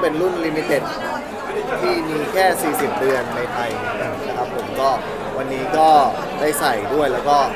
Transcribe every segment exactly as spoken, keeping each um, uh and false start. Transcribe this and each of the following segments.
เป็นรุ่นลิมิเต็ดที่มีแค่สี่สิบเดือนในไทยนะครับผมก็วันนี้ก็ได้ใส่ด้วยแล้วก็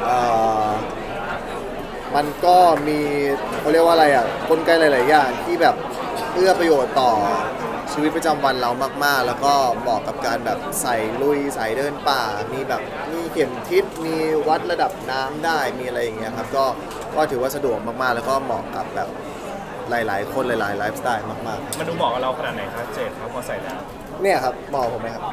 มันก็มีเขาเรียกว่าอะไรอ่ะกลไกหลายๆอย่างที่แบบเอื้อประโยชน์ต่อชีวิตประจำวันเรามากๆแล้วก็เหมาะกับการแบบใส่ลุยใส่เดินป่ามีแบบมีเข็มทิศมีวัดระดับน้ำได้มีอะไรอย่างเงี้ยครับก็ก็ถือว่าสะดวกมากๆแล้วก็เหมาะกับแบบหลายๆคนหลายๆไลฟ์สไตล์มากๆมันดูเหมาะกับเราขนาดไหนครับเจดครับพอใส่แล้วเนี่ยครับเหมาะผมไหมครับ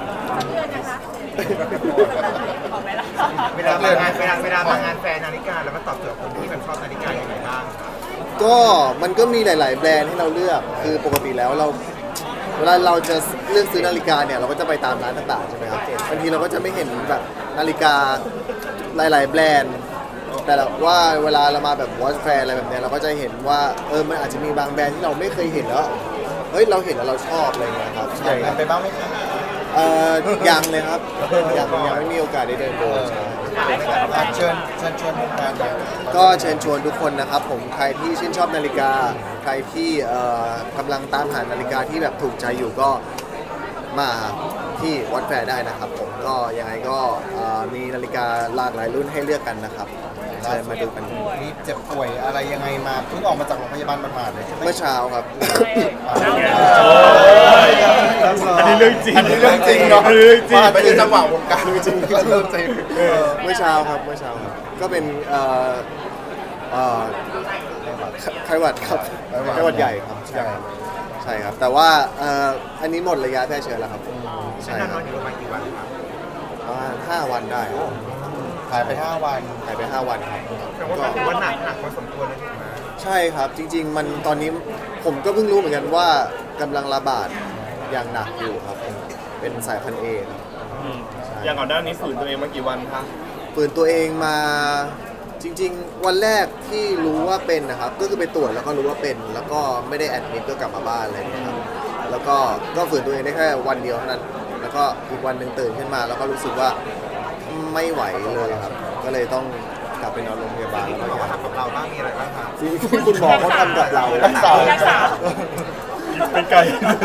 เวลามางานเวลาเวลามางานแฟนนาฬิกาแล้วมันตอบโจทย์คนที่แบบชอบนาฬิกาอย่างไรบ้างก็มันก็มีหลายๆแบรนด์ให้เราเลือกคือปกติแล้วเราเวลาเราจะเลือกซื้อนาฬิกาเนี่ยเราก็จะไปตามร้านต่างๆใช่ไหมครับบางทีเราก็จะไม่เห็นแบบนาฬิกาหลายๆแบรนด์แต่ว่าเวลาเรามาแบบวอชแฟร์อะไรแบบเนี้ยเราก็จะเห็นว่าเออมันอาจจะมีบางแบรนด์ที่เราไม่เคยเห็นแล้วเฮ้ยเราเห็นแล้วเราชอบอะไรเงี้ยครับใช่ไปบ้างไหมครับเอ่อยังเลยครับยังยังไม่มีโอกาสได้เดินดูเชิญเชิญชวนทุกคนก็เชิญชวนทุกคนนะครับผมใครที่ชื่นชอบนาฬิกาใครที่เอ่อกำลังตามหานาฬิกาที่แบบถูกใจอยู่ก็มาที่วอชแฟร์ได้นะครับผมก็ยังไงก็มีนาฬิกาหลากหลายรุ่นให้เลือกกันนะครับเชิญมาดูกันนี่เจ็บป่วยอะไรยังไงมาเพิ่งออกมาจากโรงพยาบาลมาผ่านเลยเมื่อเช้าครับอันนี้เรื่องจริงอันนี้เรื่องจริงเนาะเรื่องจริงไม่ใช่จังหวะวงการเรื่องจริงเรื่องจริงเมื่อเช้าครับเมื่อเช้าครับก็เป็นเอ่อเอ่อไข้หวัดครับไข้หวัดใหญ่ครับใช่ใช่ครับแต่ว่าเอ่ออันนี้หมดระยะแพร่เชื้อแล้วครับใช่นอนอยู่ประมาณกี่วันครับประมาณห้าวันได้หายไปห้าวันหายไปห้าวันครับก็ว่าหนักหนักพอสมควรเลยใช่ไหมใช่ครับจริงๆมันตอนนี้ผมก็เพิ่งรู้เหมือนกันว่ากำลังระบาดอย่างหนักอยู่ครับเป็นสายพันธุ์เอครับอย่างก่อนหน้านี้ฝืนตัวเองมากี่วันคะฝืนตัวเองมาจริงๆวันแรกที่รู้ว่าเป็นนะครับก็คือไปตรวจแล้วก็รู้ว่าเป็นแล้วก็ไม่ได้แอดมิดก็กลับมาบ้านอะไรอย่างเงี้ยครับแล้วก็ก็ฝืนตัวเองได้แค่วันเดียวเท่านั้นแล้วก็อีกวันหนึ่งตื่นขึ้นมาแล้วก็รู้สึกว่าไม่ไหวเลยครับก็เลยต้องกลับไปนอนโรงพยาบาลแล้วก็ทำกับเราบ้างมีอะไรบ้างครับที่คุณหมอเขาทำกับเรารักษาเป็นไก่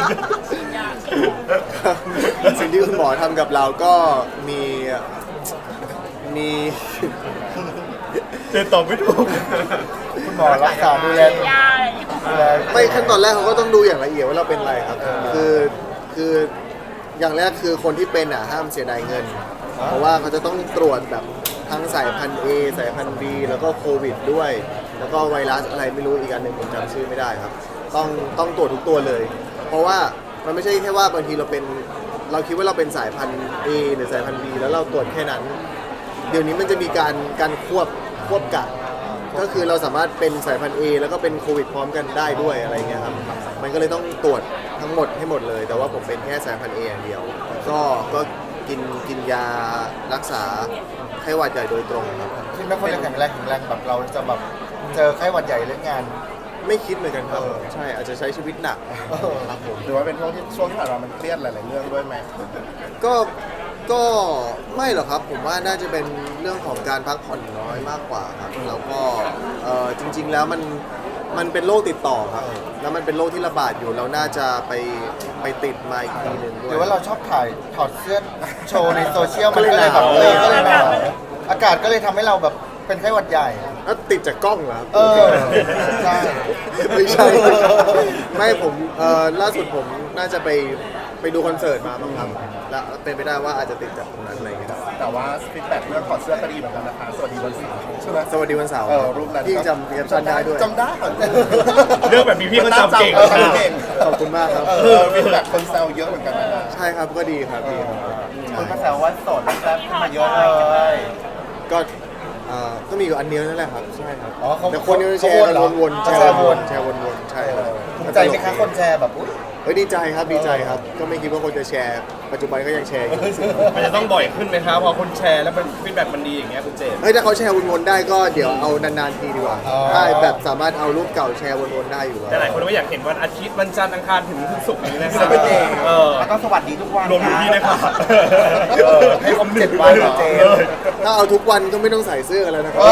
สิ่งที่คุณหมอทำกับเราก็มีมีเจนตอบไม่ถูกคุณหมอรักษาดูแลไม่ขั้นตอนแรกเขาก็ต้องดูอย่างละเอียดว่าเราเป็นอะไรครับคือคืออย่างแรกคือคนที่เป็นอ่ะห้ามเสียดายเงินเพราะว่าเขาจะต้องตรวจแบบทั้งสายพันธุ์ A สายพันธุ์ B แล้วก็โควิดด้วยแล้วก็ไวรัสอะไรไม่รู้อีกอันหนึ่งผมจำชื่อไม่ได้ครับต้องต้องตรวจทุกตัวเลยเพราะว่ามันไม่ใช่แค่ว่าบางทีเราเป็นเราคิดว่าเราเป็นสายพันธุ์ A หรือสายพันธุ์ B แล้วเราตรวจแค่นั้นเดี๋ยวนี้มันจะมีการการควบควบกะก็คือเราสามารถเป็นสายพันธุ์ A แล้วก็เป็นโควิดพร้อมกันได้ด้วยอะไรเงี้ยครับมันก็เลยต้องตรวจทั้งหมดให้หมดเลยแต่ว่าผมเป็นแค่สายพันธุ์ A อย่างเดียวก็ก็กินกินยารักษาไข้หวัดใหญ่โดยตรงครับคิดว่าคนจะแข็งแรงแข็งแรงแบบเราจะแบบเจอไข้หวัดใหญ่เรื่องงานไม่คิดเหมือนกันครับใช่อาจจะใช้ชีวิตหนักครับผมหรือว่าเป็นช่วงที่ช่วงที่ผ่านมามันเครียดหลายๆเรื่องด้วยไหมก็ก็ไม่หรอกครับผมว่าน่าจะเป็นเรื่องของการพักผ่อนน้อยมากกว่าครับแล้วก็จริงๆแล้วมันมันเป็นโรคติดต่อครับแล้วมันเป็นโรคที่ระบาดอยู่เราน่าจะไปไปติดมาอีกทีหนึ่งด้วยหรือว่าเราชอบถ่ายถอดเสื้อโชว์ในโซเชียลมันก็เลยแบบเลยก็เลยหนาวอากาศก็เลยทำให้เราแบบเป็นไข้หวัดใหญ่แล้วติดจากกล้องเหรอเออใช่ไม่ใช่ไม่ผมเอ่อล่าสุดผมน่าจะไปไปดูคอนเสิร์ตมาบ้างครับแล้วเป็นไปได้ว่าอาจจะติดจากตรงนั้นอะไรอย่างเงี้ยแต่ว่าฟีดแบ็กเรื่องถอดเสื้อก็ดีเหมือนกันนะคะสวัสดีวันเสาร์ใช่ไหมสวัสดีวันเสาร์รูปนั้นพี่จำแคปชั่นได้ด้วยจำได้เรื่องแบบนี้พี่ก็จำเก่งขอบคุณมากครับฟีดแบ็กคนแซวเยอะเหมือนกันนะใช่ครับก็ดีครับดีคนมาแซวว่าโสดแซ่บขึ้นมาเยอะเลยก็ก็มีอยู่อันเดียวนั่นแหละครับใช่ครับแต่คนแชร์กันวนๆแชร์วนๆแชร์วนๆใช่ครับภูมิใจไหมคะคนแชร์แบบอุ้ยเฮ้ยดีใจครับดีใจครับก็ไม่คิดว่าคนจะแชร์ปัจจุบันก็ยังแชร์มันจะต้องบ่อยขึ้นไหมครับพอคนแชร์แล้วมันฟีดแบ็กมันดีอย่างเงี้ยคุณเจมส์เฮ้ยถ้าเขาแชร์วนๆได้ก็เดี๋ยวเอานานๆทีดีกว่าได้แบบสามารถเอารูปเก่าแชร์วนๆได้อยู่แต่หลายคนก็อยากเห็นวันอาทิตย์วันจันทร์อังคารถึงศุกร์นี้นะครับเออแล้วก็สวัสดีทุกวันรวมถึงพี่นะครับให้ครบเจ็ดวันเจมส์ถ้าเอาทุกวันก็ไม่ต้องใส่เสื้อแล้วนะครับ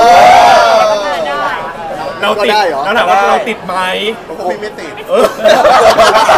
เราติดแล้วถามว่าเราติดไหมผมก็ไม่ติด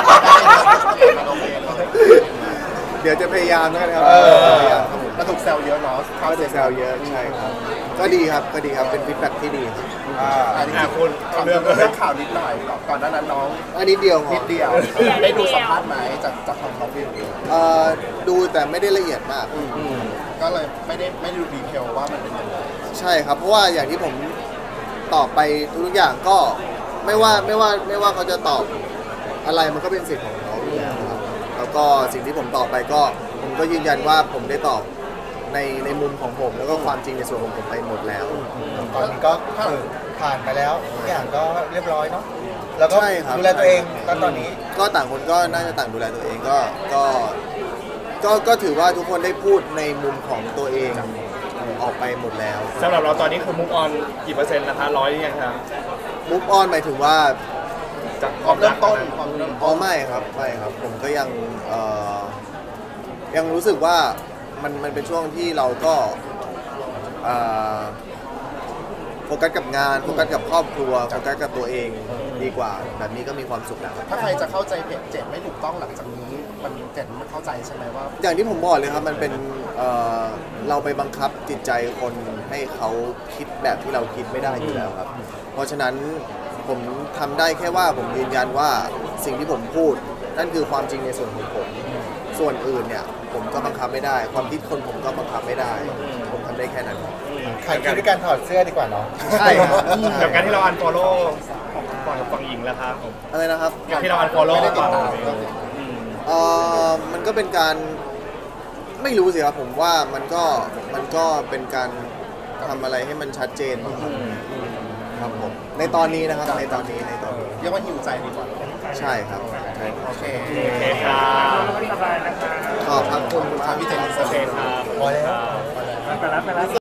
ซวเยอะใช่ครับก็ดีครับก็ดีครับเป็นฟีดแบ็กที่ดีครับอ่าอันนี้อ่ะคุณเอาเรื่เรื่ออง งเรื่องข่าวนิดหน่อยก่อนหน้านั้นน้องอันนี้เดียวพอนิดเดียวได้ดูสัมภาษณ์ไหมจากจากของน้องวิวเอ่อดูแต่ไม่ได้ละเอียดมากก็เลยไม่ได้ไม่ได้ดูดีเทลว่ามันเป็นยังไงใช่ครับเพราะว่าอย่างที่ผมตอบไปทุกๆอย่างก็ไม่ว่าไม่ว่าไม่ว่าเขาจะตอบอะไรมันก็เป็นสิทธิ์ของเขาอยู่แล้วครับแล้วก็สิ่งที่ผมตอบไปก็ผมก็ยืนยันว่าผมได้ตอบในในมุมของผม แล้วก็ความจริงในส่วนของผมไปหมดแล้วตอนนี้ก็คือผ่านไปแล้วทุกอย่างก็เรียบร้อยเนาะแล้วก็ใช่ครับดูแลตัวเองตอนตอนนี้ก็ต่างคนก็น่าจะต่างดูแลตัวเองก็ก็ก็ก็ถือว่าทุกคนได้พูดในมุมของตัวเองออกไปหมดแล้วสำหรับเราตอนนี้คือมุกออนกี่เปอร์เซ็นต์นะคะร้อยยังครับมุกออนหมายถึงว่าจากความเริ่มต้นความเริ่มอ๋อไม่ครับไม่ครับ ผมก็ยังเอ่อยังรู้สึกว่ามันมันเป็นช่วงที่เราก็เอ่อโฟกัสกับงานโฟกัสกับครอบครัวโฟกัสกับตัวเองดีกว่าแบบนี้ก็มีความสุขแล้วครับถ้าใครจะเข้าใจเพจเจ็ดไม่ถูกต้องหลังจากนี้มันเจ็ดมันเข้าใจใช่ไหมว่าอย่างที่ผมบอกเลยครับมันเป็นเอ่อเราไปบังคับจิตใจคนให้เขาคิดแบบที่เราคิดไม่ได้อยู่แล้วครับ เพราะฉะนั้นผมทำได้แค่ว่าผมยืนยันว่าสิ่งที่ผมพูดนั่นคือความจริงในส่วนของผม ส่วนอื่นเนี่ยผมก็บังคับไม่ได้ ความคิดคนผมก็บังคับไม่ได้ ผมทำได้แค่นั้นขายคิดด้วยการถอดเสื้อดีกว่าเนาะใช่ครับกับการที่เราอันฟอลโล่ฝั่งฝั่งหญิงแล้วครับผมอะไรนะครับกับที่เราอันฟอลโล่ไม่ได้ติดตามเออมันก็เป็นการไม่รู้สิครับผมว่ามันก็มันก็เป็นการทำอะไรให้มันชัดเจนครับผมในตอนนี้นะครับในตอนนี้ในตอนนี้เรียกว่าหิวใจดีกว่าใช่ครับใช่ครับโอเคโอเคครับขอบพระคุณมาพี่เจนโอเคครับพอแล้วไปแล้วไปแล้ว